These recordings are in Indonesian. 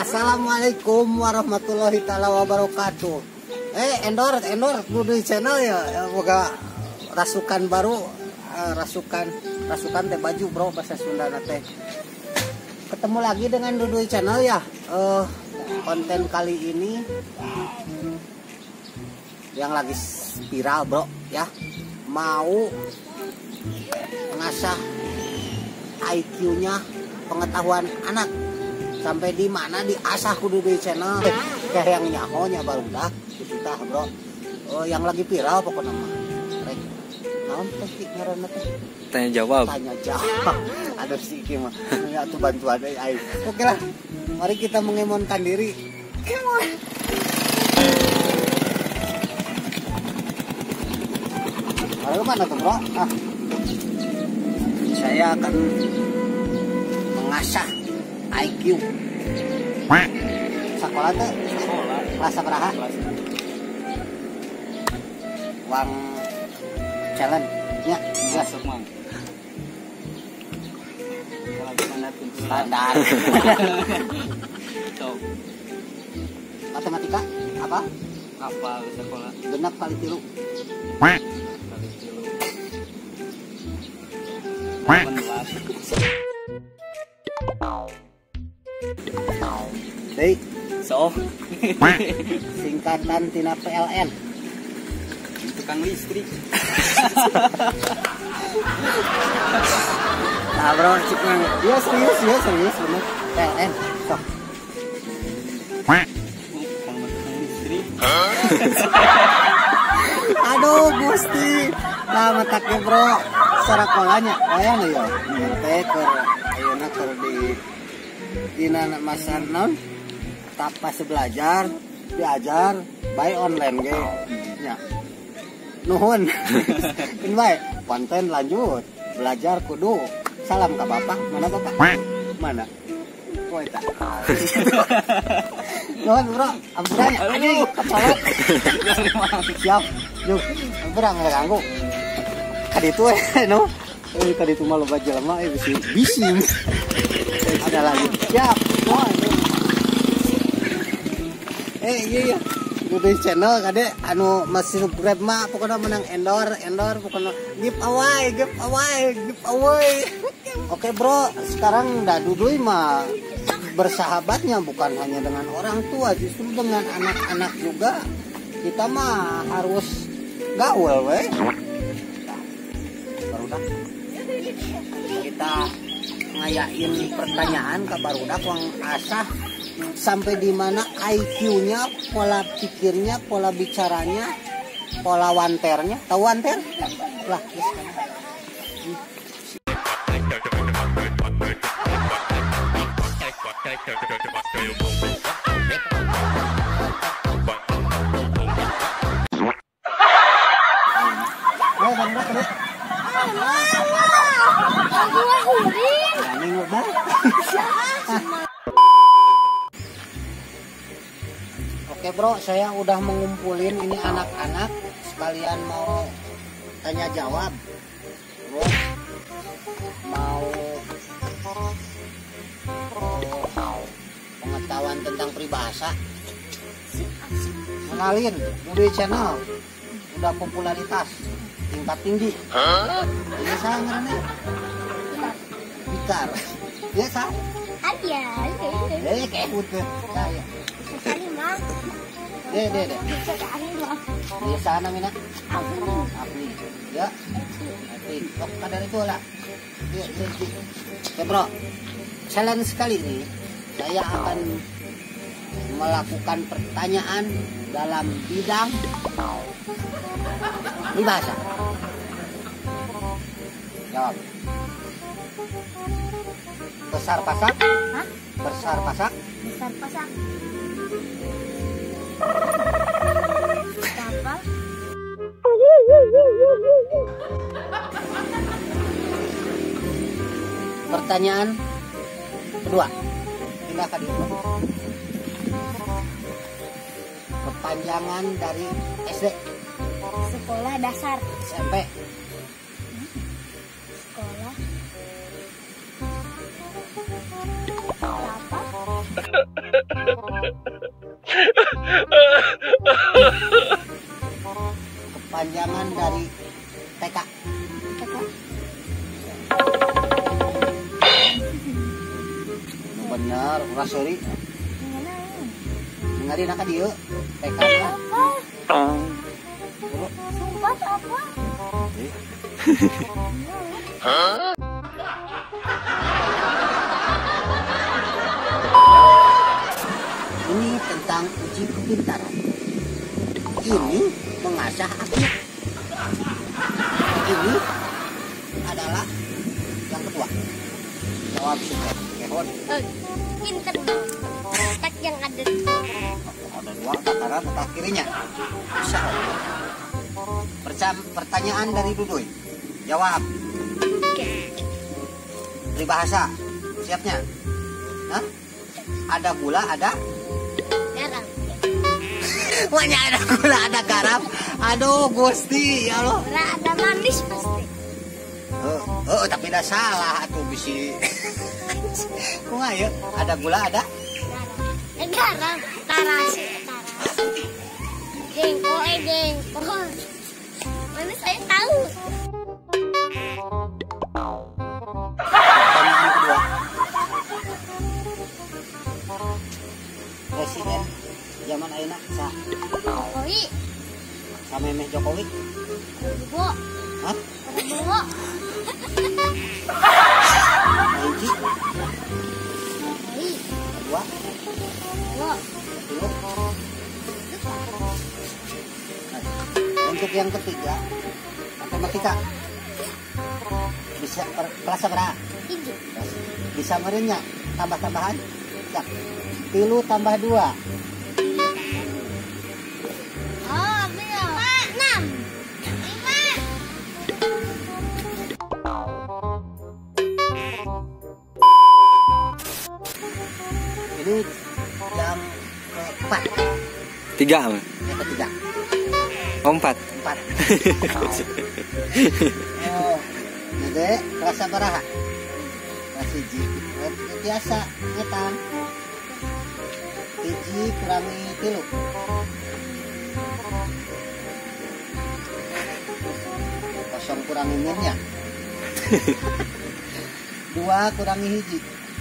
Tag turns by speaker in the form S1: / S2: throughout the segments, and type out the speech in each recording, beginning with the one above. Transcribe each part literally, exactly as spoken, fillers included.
S1: Assalamualaikum warahmatullahi taala wabarakatuh. Eh, endor, endor, Duduy channel ya, boga rasukan baru, uh, rasukan, rasukan teh baju bro, bahasa Sunda teh. Ketemu lagi dengan Duduy channel ya. Uh, konten kali ini yang lagi viral bro ya, mau mengasah I Q-nya pengetahuan anak. Sampai di mana diasah kudu di channel kayak yang nyahonya baru dah kita bro. Oh, yang lagi viral pokoknya mah rek naon teh ngaranna teh
S2: tanya jawab
S1: tanya jawab ada sih mah ya tuh bantuan euy ai. Oke lah, mari kita mengemonkan diri. Kemon Ayo mana tuh bro? Ah, saya akan mengasah I Q. Sekolah tuh sekolah kelas sabaraha? Wang challenge nya jelas semua. Kalau gimana tuh standar. Matematika apa?
S2: apa sekolah
S1: Genap kali tilu.
S2: kali tilu delapan belas.
S1: Hei,
S2: So
S1: singkatan tina P L N.
S2: tukang listrik.
S1: Nah bro, cik nang dia serius ya serius bener P L N. So.
S2: Kalau tukang listrik.
S1: Aduh Gusti, nah mataknya bro, sarakolanya, wayang ya, teh keur ayeuna keur di dina masa non, pas belajar, diajar, by online ge, nya, nuhun, ini baik, konten lanjut, belajar kudu, salam ke bapak, mana bapak, mana, oh itu, nuhun bro, ampunannya, aduh, kecolok, siap. Yuk, berang nggak ganggu. Kaditu eh, no. Eh, kaditu malu baju lama, eh bising, bising. Ada lagi. Siap. Oh, eh, iya iya. Duduy channel kade, anu masih subscribe mah, pokoknya menang endor, endor, pokoknya giveaway, giveaway, giveaway. Oke bro, sekarang dah Duduy mah bersahabatnya bukan hanya dengan orang tua, justru dengan anak-anak juga. Kita mah harus gaul weh. Barudak kita ngayain pertanyaan ke barudak wang asah sampai di mana I Q-nya, pola pikirnya, pola bicaranya, pola wanternya. Tahu wanter? Lah, Oke bro, saya udah mengumpulin ini anak-anak sekalian mau tanya jawab. Bro, mau pengetahuan tentang peribahasa. Kenalin, Duduy channel udah popularitas tingkat tinggi. Ini saya ngerti. Bikar. Ya sa?
S3: Ada.
S1: Eh kayak putih. Saya.
S3: Harimau.
S1: Deh deh deh.
S3: Harimau.
S1: Ini sana mina.
S3: Aku.
S1: Apli. Ya. Apli. Oh kadar itu lah. Ya, ya, ya. Oke bro. Challenge sekali ini saya akan melakukan pertanyaan dalam bidang peribahasa. Jawab. Besar pasak?
S3: Hah?
S1: Besar pasak?
S3: Besar pasak. Apa?
S1: Pertanyaan kedua. Silakan dulu. Perpanjangan dari S D.
S3: Sekolah dasar.
S1: S M P.
S3: Sekolah. Apa? Cakap.
S1: Nu bener, ulah sorry.
S3: Mana?
S1: Ngari nak dieu. Tekan lah.
S3: Apa? Sumpah apa?
S1: Eh, Ini tentang uji kepintaran. Ini mengasah aku. Ini adalah yang kedua. Jawab suka. Kehon.
S3: Eh, pinter. Tak yang ada.
S1: Ada dua tataran otak kirinya. Bisa. Percam pertanyaan dari Dudoy. Jawab. Peribahasa. Siapnya? Hah? Ada gula, ada?
S3: Garam.
S1: Banyak ada gula, ada garam. Aduh, Gusti, ya Allah.
S3: Ora ada manis pasti.
S1: Oh, oh, tapi dah salah atuh bisi. Kok ayo? Ada gula, ada?
S3: Garam. Eh, garam. Tarasi, tarasi. Jengkol, eh jengkol. Mana saya tahu.
S1: Pertanyaan kedua. Presiden zaman ayeuna sa
S3: Jokowi.
S1: sa Memeh Jokowi.
S3: Prabowo.
S1: Hah?
S3: Prabowo.
S1: Hiji,
S3: Jokowi.
S1: dua,
S3: Prabowo.
S1: tiga. Nah, untuk yang ketiga, matematika. Bisa per, kelas berapa?
S3: Hiji.
S1: Bisa merenya tambah-tambahan? Ya. Tilu tambah dua.
S3: Oh, belum. Enam. Lima.
S1: Ini yang keempat.
S2: Tiga apa?
S1: Yang ketiga.
S2: Oh, empat.
S1: Empat. Oh, jadi kelas berapa? Kelas hiji. Oh, biasa ngetang. Hiji kurangi tilu. Kosong kurangi minnya. Dua kurangi hiji.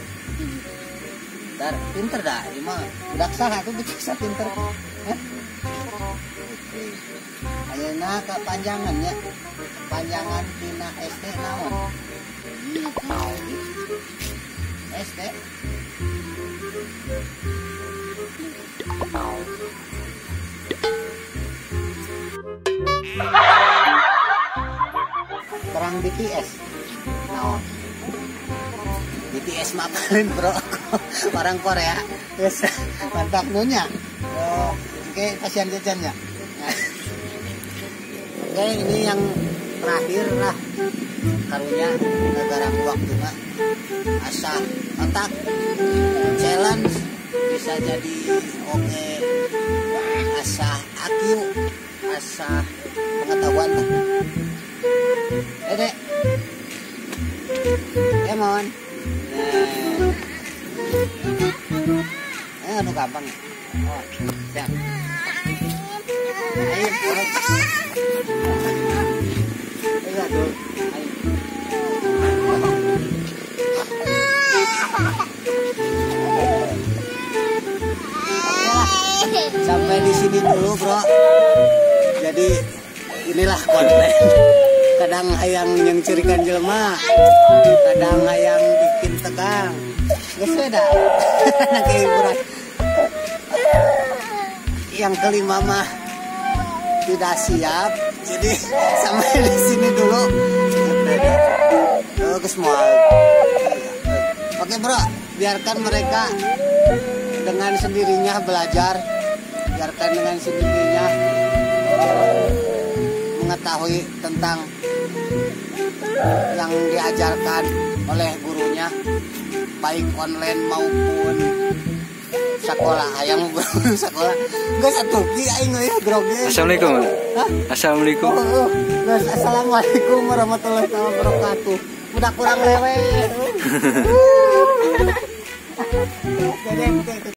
S1: Dar, pinter dah, ini mah udah salah tuh bisa pinter. Eh? Oke. Ayeuna kepanjangannya, panjangan tina S D naon? S D. Perang B T S. Naon? B T S mah paling bro. Orang Korea. Yes, mantap nunya. Oh, oke, kasihan jajannya. Nah. Oke, ini yang terakhir lah. Karunya negara waktu mah. Asa otak challenge bisa jadi oke. Asa I Q, asa pengetahuan lah. Eh, Dek. Come on. Nah. Eh, aduh gampang ya. Oh, siap. Ayo, ayo. Ayo, aduh. Ayo. Sampai di sini dulu, bro. Jadi inilah konten. Kadang hayang nyengcirikan jelema, kadang hayang bikin tegang. Geus beda. Nak hiburan. Yang kelima mah tidak siap. Jadi sampai di sini dulu. Oh, semua. Oke, bro, biarkan mereka dengan sendirinya belajar. Biarkan dengan sendirinya mengetahui tentang yang diajarkan oleh gurunya, baik online maupun sekolah. Ayang guru sekolah gak satu ki aing ya grogi.
S2: Assalamualaikum.
S1: Hah?
S2: Assalamualaikum.
S1: Oh, oh. Guys, assalamualaikum warahmatullahi wabarakatuh. Udah kurang lewe. Jadi